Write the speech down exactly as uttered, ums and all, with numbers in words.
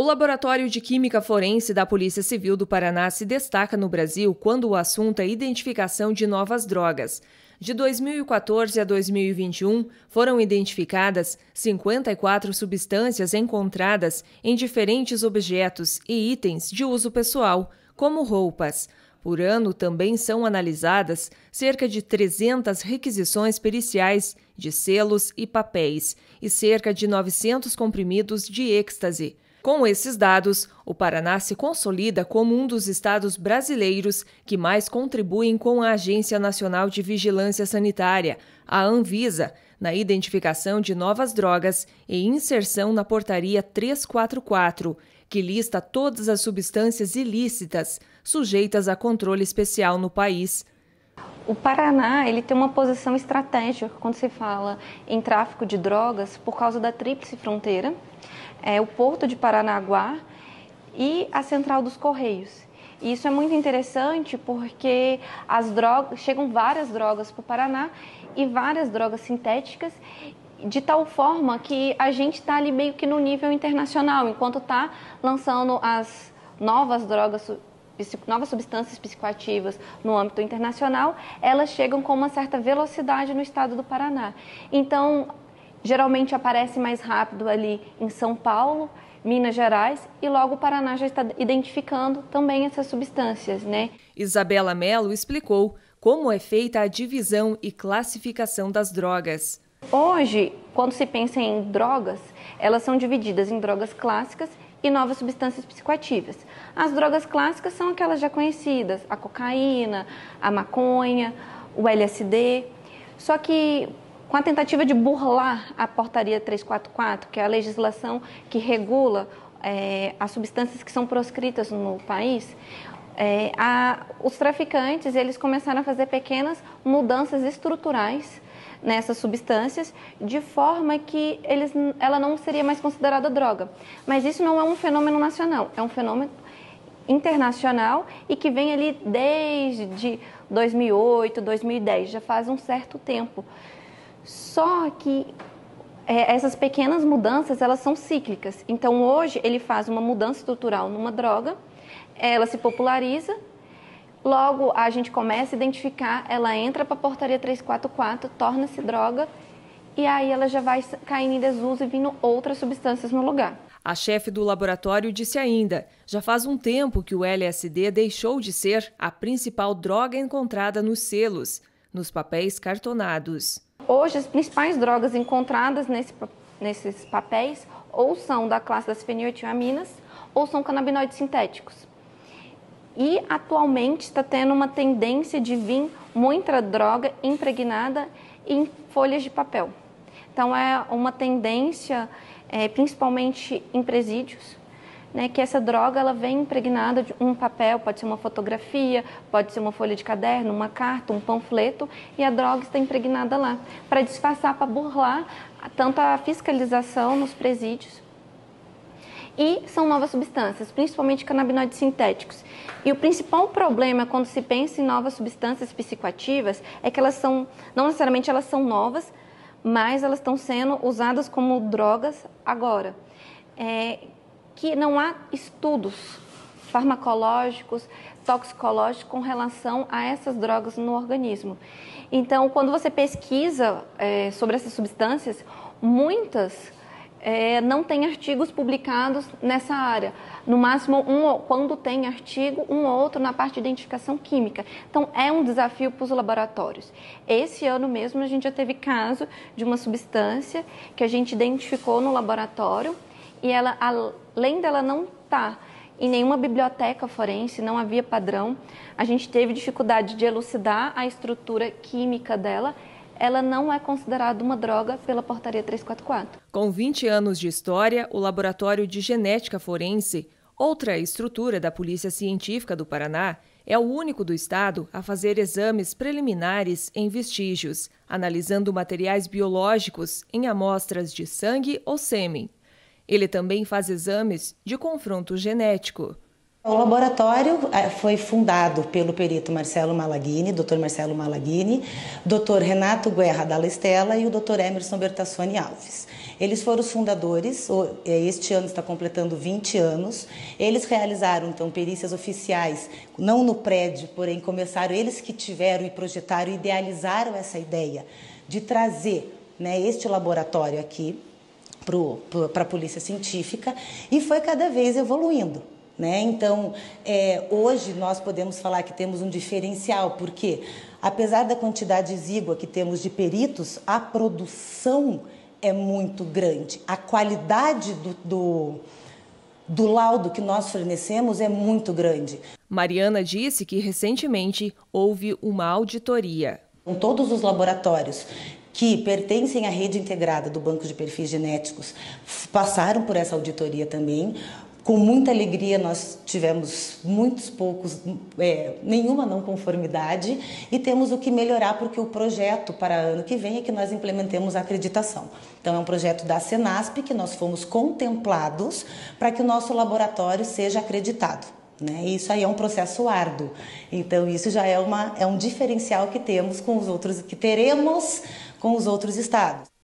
O Laboratório de Química Forense da Polícia Civil do Paraná se destaca no Brasil quando o assunto é identificação de novas drogas. De dois mil e quatorze a dois mil e vinte e um, foram identificadas cinquenta e quatro substâncias encontradas em diferentes objetos e itens de uso pessoal, como roupas. Por ano, também são analisadas cerca de trezentas requisições periciais de selos e papéis e cerca de novecentos comprimidos de êxtase. Com esses dados, o Paraná se consolida como um dos estados brasileiros que mais contribuem com a Agência Nacional de Vigilância Sanitária, a Anvisa, na identificação de novas drogas e inserção na Portaria trezentos e quarenta e quatro, que lista todas as substâncias ilícitas sujeitas a controle especial no país. O Paraná ele tem uma posição estratégica quando se fala em tráfico de drogas por causa da tríplice fronteira, é, o Porto de Paranaguá e a Central dos Correios. E isso é muito interessante porque as drogas, chegam várias drogas para o Paraná e várias drogas sintéticas, de tal forma que a gente está ali meio que no nível internacional, enquanto está lançando as novas drogas, novas substâncias psicoativas no âmbito internacional, elas chegam com uma certa velocidade no estado do Paraná. Então, geralmente aparece mais rápido ali em São Paulo, Minas Gerais, e logo o Paraná já está identificando também essas substâncias, né? Isabela Mello explicou como é feita a divisão e classificação das drogas. Hoje, quando se pensa em drogas, elas são divididas em drogas clássicas e novas substâncias psicoativas. As drogas clássicas são aquelas já conhecidas, a cocaína, a maconha, o L S D. Só que com a tentativa de burlar a Portaria trezentos e quarenta e quatro, que é a legislação que regula é, as substâncias que são proscritas no país, é, a, os traficantes eles começaram a fazer pequenas mudanças estruturais nessas substâncias, de forma que eles, ela não seria mais considerada droga. Mas isso não é um fenômeno nacional, é um fenômeno internacional e que vem ali desde dois mil e oito, dois mil e dez, já faz um certo tempo. Só que é, essas pequenas mudanças, elas são cíclicas. Então, hoje, ele faz uma mudança estrutural numa droga, ela se populariza, logo a gente começa a identificar, ela entra para a Portaria trezentos e quarenta e quatro, torna-se droga, e aí ela já vai caindo em desuso e vindo outras substâncias no lugar. A chefe do laboratório disse ainda, já faz um tempo que o L S D deixou de ser a principal droga encontrada nos selos, nos papéis cartonados. Hoje, as principais drogas encontradas nesse, nesses papéis ou são da classe das feniletiaminas ou são canabinoides sintéticos. E, atualmente, está tendo uma tendência de vir muita droga impregnada em folhas de papel. Então, é uma tendência, é, principalmente em presídios, né, que essa droga ela vem impregnada de um papel, pode ser uma fotografia, pode ser uma folha de caderno, uma carta, um panfleto, e a droga está impregnada lá, para disfarçar, para burlar tanto a fiscalização nos presídios. E são novas substâncias, principalmente canabinoides sintéticos. E o principal problema quando se pensa em novas substâncias psicoativas é que elas são, não necessariamente elas são novas, mas elas estão sendo usadas como drogas agora. É, que não há estudos farmacológicos, toxicológicos com relação a essas drogas no organismo. Então, quando você pesquisa é, sobre essas substâncias, muitas é, não têm artigos publicados nessa área. No máximo, um, quando tem artigo, um ou outro na parte de identificação química. Então, é um desafio para os laboratórios. Esse ano mesmo, a gente já teve caso de uma substância que a gente identificou no laboratório e ela, além dela não estar em nenhuma biblioteca forense, não havia padrão, a gente teve dificuldade de elucidar a estrutura química dela, ela não é considerada uma droga pela Portaria trezentos e quarenta e quatro. Com vinte anos de história, o Laboratório de Genética Forense, outra estrutura da Polícia Científica do Paraná, é o único do estado a fazer exames preliminares em vestígios, analisando materiais biológicos em amostras de sangue ou sêmen. Ele também faz exames de confronto genético. O laboratório foi fundado pelo perito Marcelo Malaguini, doutor Marcelo Malaguini, doutor Renato Guerra Dalla Stella e o doutor Emerson Bertassoni Alves. Eles foram os fundadores, este ano está completando vinte anos. Eles realizaram, então, perícias oficiais, não no prédio, porém começaram, eles que tiveram e projetaram e idealizaram essa ideia de trazer, né, este laboratório aqui para a Polícia Científica e foi cada vez evoluindo. Né? Então, é, hoje nós podemos falar que temos um diferencial, porque apesar da quantidade exígua que temos de peritos, a produção é muito grande. A qualidade do, do, do laudo que nós fornecemos é muito grande. Mariana disse que recentemente houve uma auditoria. Com todos os laboratórios que pertencem à rede integrada do Banco de Perfis Genéticos passaram por essa auditoria também. Com muita alegria nós tivemos muitos poucos, é, nenhuma não conformidade e temos o que melhorar porque o projeto para ano que vem é que nós implementemos a acreditação. Então é um projeto da Senasp que nós fomos contemplados para que o nosso laboratório seja acreditado. Né? Isso aí é um processo árduo, então isso já é, uma, é um diferencial que temos com os outros, que teremos com os outros estados.